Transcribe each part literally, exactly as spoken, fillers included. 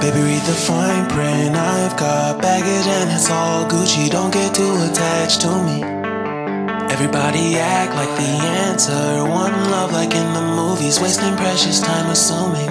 Baby, read the fine print. I've got baggage and it's all Gucci. Don't get too attached to me. Everybody act like the answer. One love like in the movies. Wasting precious time assuming.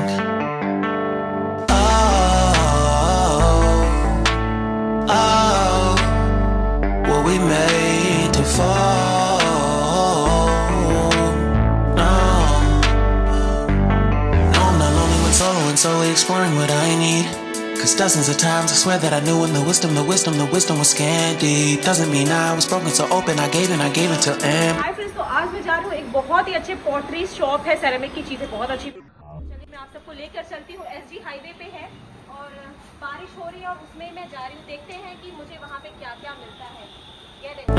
Slowly exploring what I need. Cause dozens of times I swear that I knew when the wisdom, the wisdom, the wisdom was scanty. Doesn't mean I was broken, so open. I gave and I gave it till end. Hi friends, तो आज मैं जा रही हूँ एक बहुत ही अच्छे pottery shop है, सेरेमिक की चीजें बहुत अच्छी। चलिए मैं आप सबको लेकर चलती हूँ। एसजी हाईवे पे है और बारिश हो रही है और उसमें मैं जा रही हूँ। देखते हैं कि मुझे वहाँ पे क्या क्या मिलता है। ये देखो।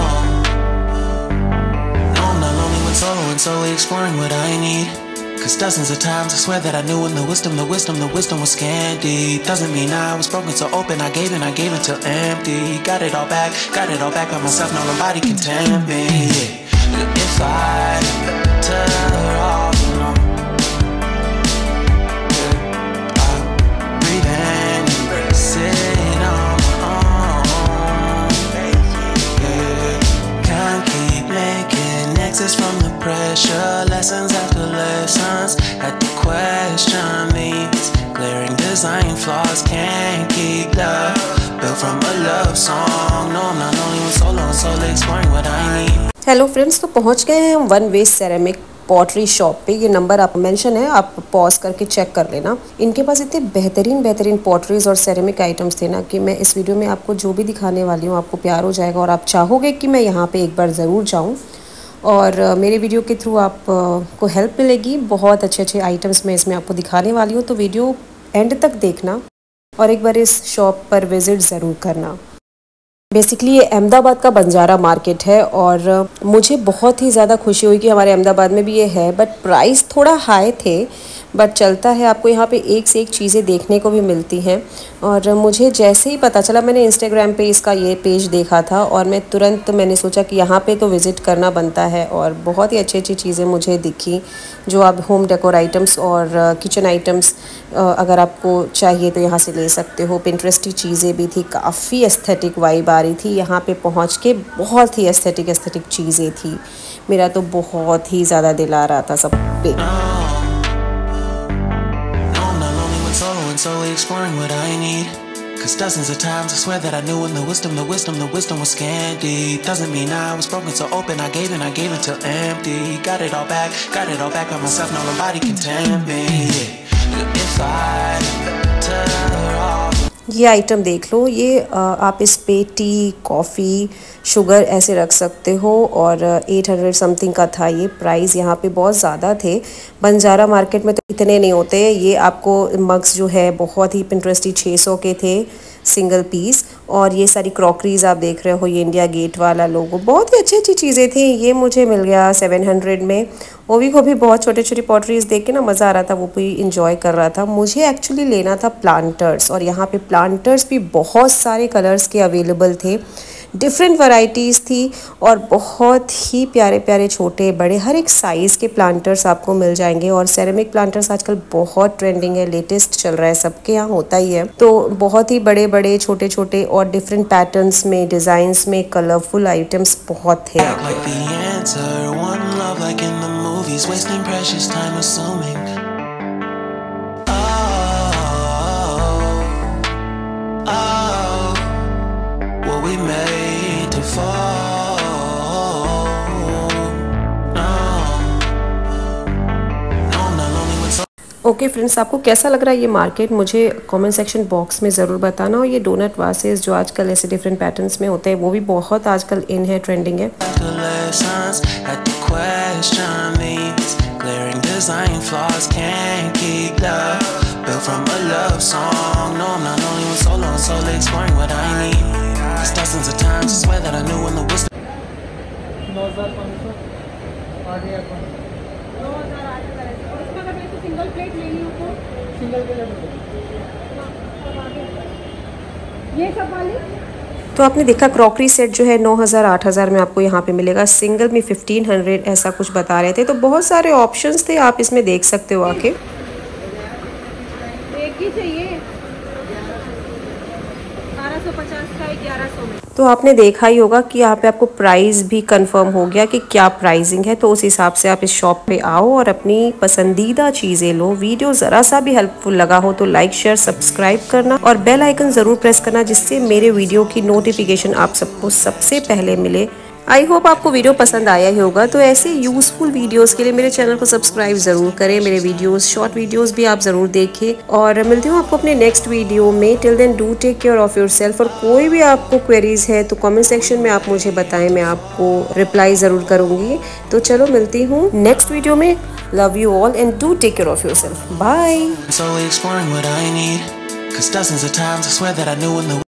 No, I'm not lonely when solo and slowly exploring what I need. Cause dozens of times I swear that I knew when the wisdom, the wisdom, the wisdom was scanty. Doesn't mean I was broken, so open. I gave and I gave until empty. Got it all back, got it all back by myself. Now nobody can tempt me. If I tell her all alone, I'll breathe and embrace it on my own. Can't keep making exits from the pressure. Lessons after lessons at the question these glaring design flaws can't keep love built from a love song. No, I'm not only with solo and slowly exploring what I need. Hello friends, तो पहुंच गए हैं हम one way ceramic pottery shop पे। ये number आप mention है, आप पॉज करके चेक कर लेना। इनके पास इतने बेहतरीन बेहतरीन पॉटरीज और सेरेमिक आइटम्स थे ना कि मैं इस वीडियो में आपको जो भी दिखाने वाली हूँ आपको प्यार हो जाएगा और आप चाहोगे कि मैं यहाँ पे एक बार ज़रूर जाऊँ और मेरे वीडियो के थ्रू आप को हेल्प मिलेगी। बहुत अच्छे अच्छे आइटम्स मैं इसमें आपको दिखाने वाली हूँ, तो वीडियो एंड तक देखना और एक बार इस शॉप पर विज़िट ज़रूर करना। बेसिकली ये अहमदाबाद का बंजारा मार्केट है और मुझे बहुत ही ज़्यादा खुशी हुई कि हमारे अहमदाबाद में भी ये है, बट प्राइस थोड़ा हाई थे, बट चलता है। आपको यहाँ पे एक से एक चीज़ें देखने को भी मिलती हैं और मुझे जैसे ही पता चला, मैंने इंस्टाग्राम पे इसका ये पेज देखा था और मैं तुरंत मैंने सोचा कि यहाँ पे तो विज़िट करना बनता है और बहुत ही अच्छी अच्छी चीज़ें मुझे दिखी जो आप होम डेकोर आइटम्स और किचन आइटम्स अगर आपको चाहिए तो यहाँ से ले सकते हो। पिंटरेस्टी चीज़ें भी थी, काफ़ी एस्थेटिक वाइब आ रही थी। यहाँ पे पहुँच के बहुत ही एस्थेटिक एस्थेटिक चीज़ें थी। मेरा तो बहुत ही ज़्यादा दिल आ रहा था सब पे। Slowly exploring what I need. Cause dozens of times I swear that I knew when the wisdom, the wisdom, the wisdom was scanty. Doesn't mean I was broken, so open. I gave and I gave until empty. Got it all back, got it all back by myself. Now nobody can tempt me. If I tell her all. ये item देख लो, ये आप इस पे T, coffee, sugar ऐसे रख सकते हो और आठ सौ समथिंग का था ये प्राइस। यहाँ पे बहुत ज़्यादा थे, बंजारा मार्केट में तो इतने नहीं होते। ये आपको मग्स जो है बहुत ही पिंटरेस्टी छह सौ के थे सिंगल पीस और ये सारी क्रॉकरीज आप देख रहे हो, ये इंडिया गेट वाला लोगो, बहुत ही अच्छी अच्छी चीज़ें थी। ये मुझे मिल गया सेवन हंड्रेड में। वो भी को भी बहुत छोटे छोटे पॉटरीज देख के ना मज़ा आ रहा था, वो भी इंजॉय कर रहा था। मुझे एक्चुअली लेना था प्लांटर्स और यहाँ पे प्लांटर्स भी बहुत सारे कलर्स के अवेलेबल थे, डिफरेंट वैरायटीज़ थी और बहुत ही प्यारे प्यारे छोटे बड़े हर एक साइज़ के प्लांटर्स आपको मिल जाएंगे। और सेरेमिक प्लांटर्स आजकल बहुत ट्रेंडिंग है, लेटेस्ट चल रहा है, सबके यहाँ होता ही है। तो बहुत ही बड़े बड़े छोटे छोटे और डिफरेंट पैटर्न्स में, डिज़ाइंस में, कलरफुल आइटम्स बहुत थे। ओके फ्रेंड्स, आपको कैसा लग रहा है ये मार्केट, मुझे कमेंट सेक्शन बॉक्स में ज़रूर बताना। और ये डोनट वासेस जो आजकल ऐसे डिफरेंट पैटर्न्स में होते हैं वो भी बहुत आजकल इन है, ट्रेंडिंग है। सिंगल प्लेट लेनी हो तो सिंगल प्लेट ये सब वाली। तो आपने देखा क्रॉकरी सेट जो है नौ हज़ार आठ हज़ार में आपको यहाँ पे मिलेगा, सिंगल में फिफ्टीन हंड्रेड ऐसा कुछ बता रहे थे। तो बहुत सारे ऑप्शंस थे, आप इसमें देख सकते हो आके। एक ही चाहिए सौ पचास का है ग्यारह सौ में। तो आपने देखा ही होगा कि यहाँ पे आपको प्राइस भी कंफर्म हो गया कि क्या प्राइसिंग है, तो उस हिसाब से आप इस शॉप पे आओ और अपनी पसंदीदा चीज़ें लो। वीडियो ज़रा सा भी हेल्पफुल लगा हो तो लाइक शेयर सब्सक्राइब करना और बेल आइकन ज़रूर प्रेस करना, जिससे मेरे वीडियो की नोटिफिकेशन आप सबको सबसे पहले मिले। आई होप आपको वीडियो पसंद आया ही होगा। तो ऐसे यूज़फुल वीडियोस के लिए मेरे चैनल को सब्सक्राइब ज़रूर करें। मेरे वीडियोस शॉर्ट वीडियोस भी आप ज़रूर देखें और मिलती हूँ आपको अपने नेक्स्ट वीडियो में। Till then do take care of yourself. और कोई भी आपको क्वेरीज है तो कमेंट सेक्शन में आप मुझे बताएं, मैं आपको रिप्लाई ज़रूर करूँगी। तो चलो मिलती हूँ नेक्स्ट वीडियो में। Love you all and do take care of yourself. Bye.